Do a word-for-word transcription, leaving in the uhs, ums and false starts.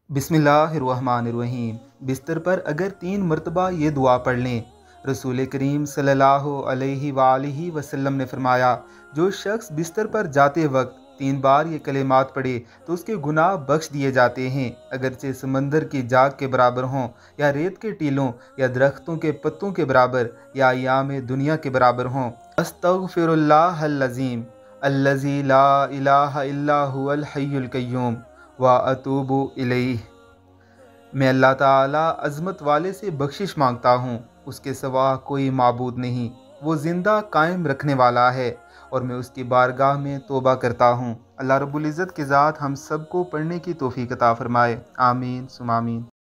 बिस्मिल्लाहिर्रहमानिर्रहीम। बिस्तर पर अगर तीन मरतबा ये दुआ पढ़ लें, रसूल करीम सल्लल्लाहु अलैहि वालैहि वसल्लम ने फरमाया, जो शख्स बिस्तर पर जाते वक्त तीन बार ये कलेमात पढ़े तो उसके गुनाह बख्श दिए जाते हैं, अगरचे समंदर की जाग के बराबर हों, या रेत के टीलों, या दरख्तों के पत्तों के बराबर, या अयाम दुनिया के बराबर हों। अस्तगफिरुल्लाहल अज़ीम अल्लज़ी ला इलाहा इल्ला हुवल हय्युल कय्यूम व अतूबु इलैह। मैं अल्लाह ताला अज़मत वाले से बख्शिश मांगता हूँ, उसके सिवा कोई माबूद नहीं, वो ज़िंदा कायम रखने वाला है और मैं उसकी बारगाह में तौबा करता हूँ। अल्लाह रब्बुल इज़्ज़त की ज़ात हम सब को पढ़ने की तौफ़ीक़ अता फ़रमाए। आमीन सुम आमीन।